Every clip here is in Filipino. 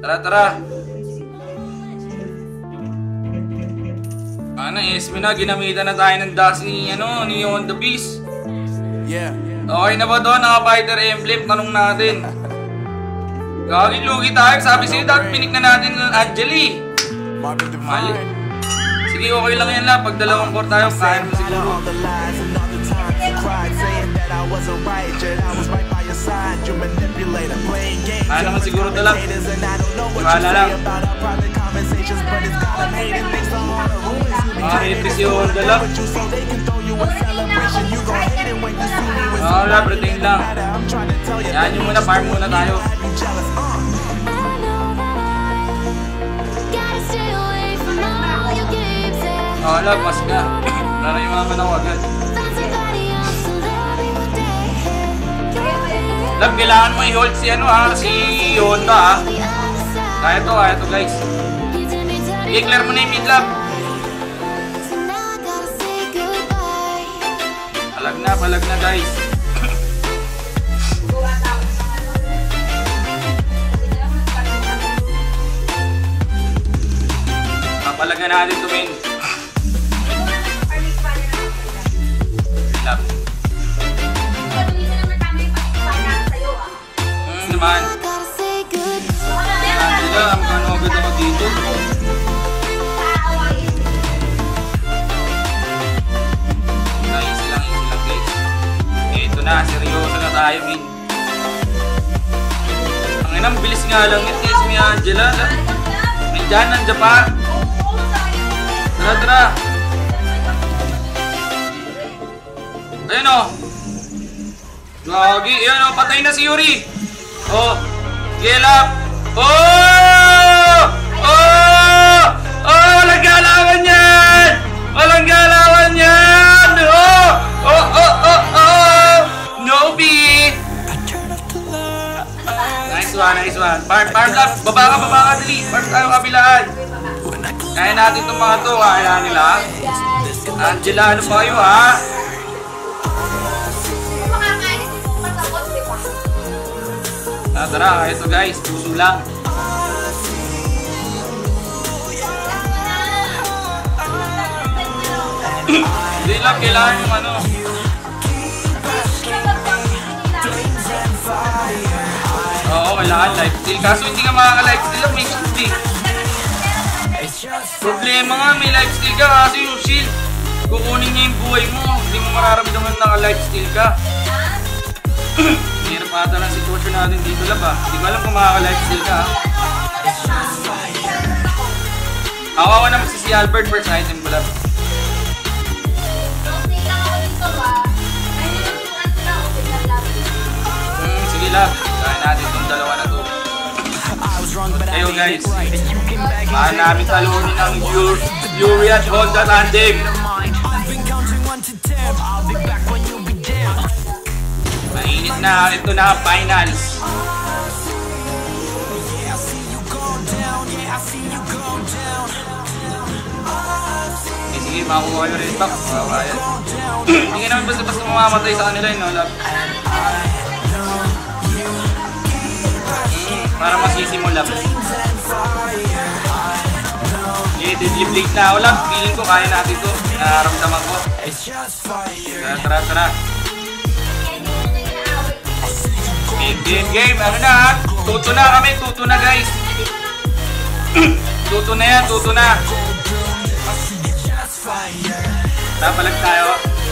Tara, tara. Ano, ESP na, ginamitan na tayo ng dash ni On The Beast. Yeah. Okay na ba doon? Naka-fighter emblem, tanong natin. Lugi tayo, sabi sa'yo, dapat pinik na natin ng Angeli. Mali. Sige, okay lang yan lang. Pag dalawang core tayo, kaya mo siguro. Kaya naman siguro ito lang. Wala lang. Makahitris yung dala. Wala, protein lang. Yan yung muna, farm muna tayo. Wala, mas ka. Wala yung mga manang agad. Lab, kailangan mo i-hold si Honda Kaya to guys. I-clear mo na yung mid lab. Palag na guys. Papalag na natin ito, men. Lab. Naman. Ang kanogod ako dito. Easy lang guys. Ito na, seryoso na tayo, min. Ang inang bilis nga lang ito, si Angela. Nandiyan pa. Tara. Ayun o. Gagi, ayun o, patay na si Yuri. Oh, gelap. Walang galawan yan! Walang galawan yan! Nobi! Nice one. Farm lap. Baba ka, dali. Farm tayo kabilaan. Kaya natin itong mga to. Kaya nila. Angela, ano ba kayo, ha? Tara, ito guys. Puso lang. Hindi lang, kailangan yung ano. Oo, kailangan lifesteal. Kaso hindi ka makaka-lifesteal, may shield eh. Problema nga, may lifesteal ka kasi yung shield. Kukunin niya yung buhay mo. Hindi mo mararamdaman naka-lifesteal ka. Hirap ata ng sitwasyon natin dito lab ah. Hindi ko alam kung makaka-lifesteal ka ah. Awawa naman si Albert first item ko lab. Sige lab, kaya natin itong dalawa na to. Ayo guys, maan namin talunin ang Yuri at Honda tandem. Mainit na, ito na finals. Sige, makuha kayo rin back. Hindi naman basta mamamatay sa kanila yun, no, lab? Para masisimula. Deadly Blade na ako lang. Feeling ko kaya natin ito. Nararamdaman ko. Tara. Game. Ano na ha? Tuto na kami. Tuto na guys. Tuto na yan. Tapalag tayo.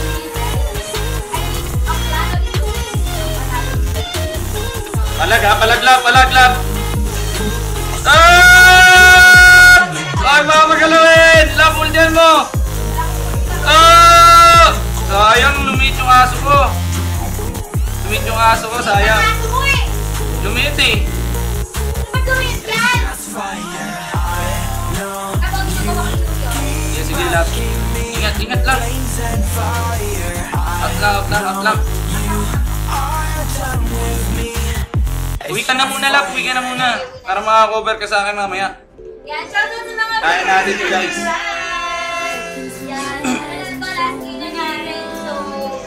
Palaglab. Ay, mga magalawin! Lapul dyan mo! Sayang, lumit yung aso ko. Sayang. Lumit eh. Sige, lap. Ingat lang. Out lang. Uwi ka na muna, lap. Para makakover ka sa akin mamaya. Yan, shoutout sa mga kaya natin ito guys.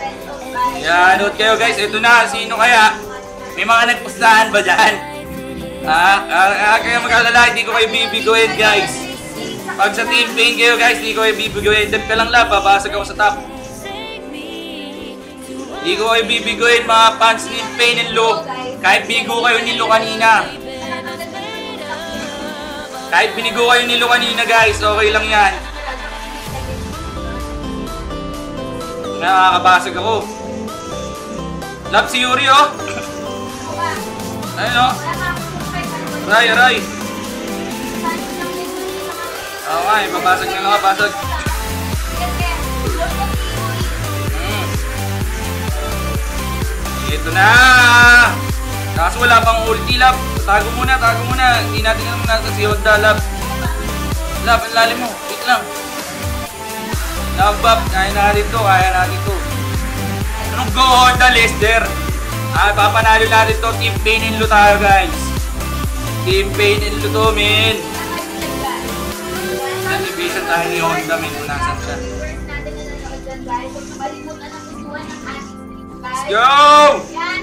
Yan, note kayo guys. Ito na, sino kaya? May mga nagpustahan ba dyan? Kaya mag-alala, hindi ko kayo bibiguin, guys. Pag sa Team Pain kayo, guys, hindi ko kayo bibiguin. Dip ka lang lab, babasag ako sa top. Hindi ko kayo bibiguin, mga fans ni Pain and Lu. Kahit bigo kayo ni Lu kanina. Kahit binigo kayo ni Lu kanina, guys, okay lang yan. Nakakabasag ako. Love si Yuri, oh. Ayun, oh. Aray. Okay, babasag na lang, babasag. Ito na. Kaso wala pang ulti, Lab. Tago muna. Hindi natin naman nasa si Honda, Lab. Lab, ang lalim mo. Wait lang. Lab, kaya natin to. Anong go Honda, Lester? Papanalo natin to. Team Pain and Lu tayo, guys. Team Pain and Lu to, men. Nag-division tayo ni Honda, men. Kung nasan siya. Let's go!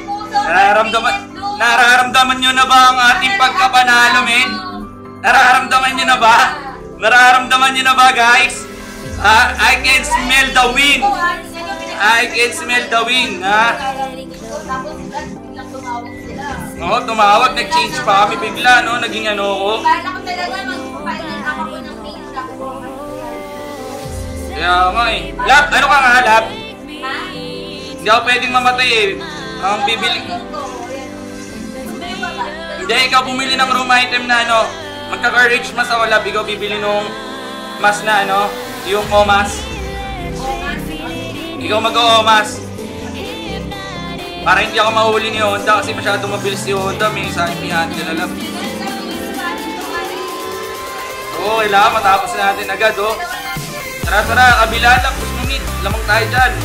Nararamdaman nyo na ba ang ating pagkapanalo, men? Nararamdaman nyo na ba, guys? I can smell the wind. Ha? Oo, tumawag. Nag-change pa kami bigla, no? Naging ano ko. Kaya nga eh. Lab, ano ka nga, Lab? Hindi ako pwedeng mamatay eh. Ang bibili. Hindi, ikaw bumili ng room item na ano. Magka-courage mas ako, Lab. Ikaw bibili nung mas na ano. Yung omas. Ikaw mag-o-omas. Para hindi ako mahuli ni Honda kasi masyadong mabilis si Honda. May isa yung handle na, Lab. Oo, kailangan matapos na natin agad, oh. Tara, kabila lang. Push mo mid. Lamang tayo dyan.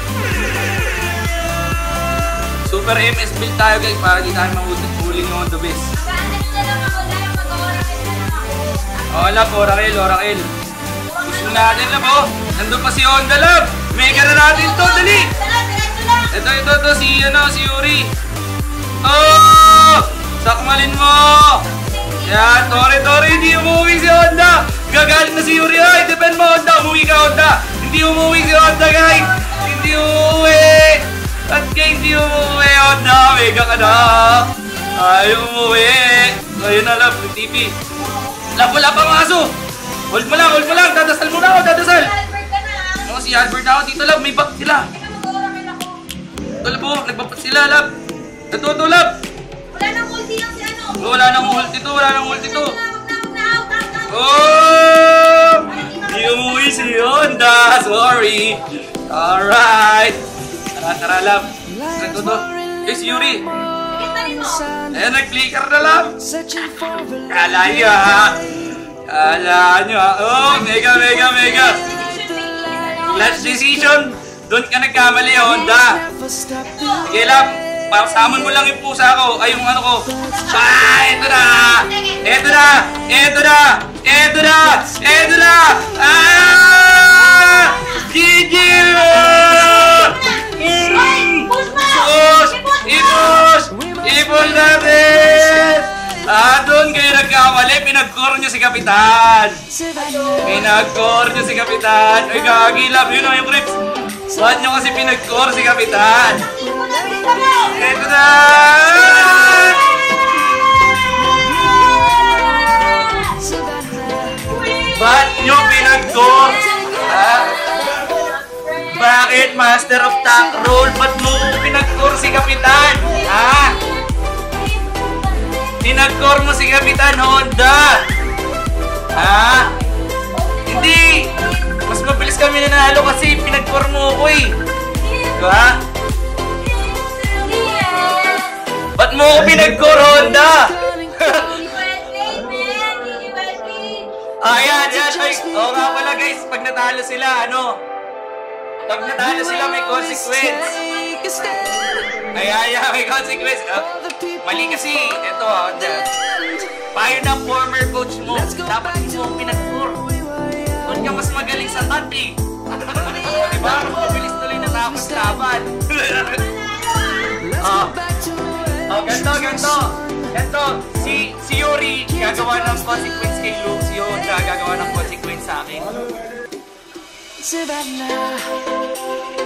Super MS build tayo, guys, para di tayo mahuli ni Honda base. Oo, Lab. Oracle. Push mo natin, Lab, oh. Nandun pa si Honda, Lab. Mega na natin to, dali. Ito, si Yuri. Oh! Sakmalin mo! Yan, Tori, hindi umuwi si Honda! Gagalit na si Yuri, ay! Depend mo, Honda! Umuwi ka, Honda! Hindi umuwi si Honda, guys! Hindi umuwi! At kaya hindi umuwi, Honda! Mega ka na! Ay, umuwi! Ayun na, Lab, TV. Lab, wala pang aso! Hold mo lang! Dadasal muna ako, dadasal! Oo, si Albert na ako dito, Lab. May back sila. Ito, Lab, oh. Nagbabat sila, Lab. Ito, Lab. Wala nang ulti lang si ano. Wala nang ulti to. Oh! Di umuwi si Honda. Sorry. Alright. Tara, Lab. Ito. Eh, si Yuri. Eh, nag-clicker na, Lab. Kala nyo, ha. Oh, mega. Last decision. Doon ka nagkamali, Honda. Sige, Lab. Pasamon mo lang yung pusa ko. Ay, yung ano ko. Ito na. GG! Ipon natin! Doon kayo nagkamali. Pinag-core nyo si Kapitan. Uy, gagi, Lab. Yun ang yung grips. Saan nyo kasi pinag-core si Kapitan? Ito na! Ba't nyo pinag-core? Bakit Master of Tank Roll? Ba't mo pinag-core si Kapitan? Pinag-core mo si Kapitan Honda? Hindi! Mas mabilis kami nanalo kasi pinag-core mo ako eh. Diba? Ba't mo ako pinag-core, Honda? Ayan. Oo nga pala, guys. Pag natalo sila, may consequence. Ayan, may consequence. Mali kasi. Ito, Honda. Payo ng former coach mo. Dapat hindi mo pinag-core. Doon ka mas magaling sa tat eh. Diba? Mabilis tuloy natapos laban. Ganto. Si gagawa ng consequence kay Luke, si Honda gagawa ng consequence sa akin.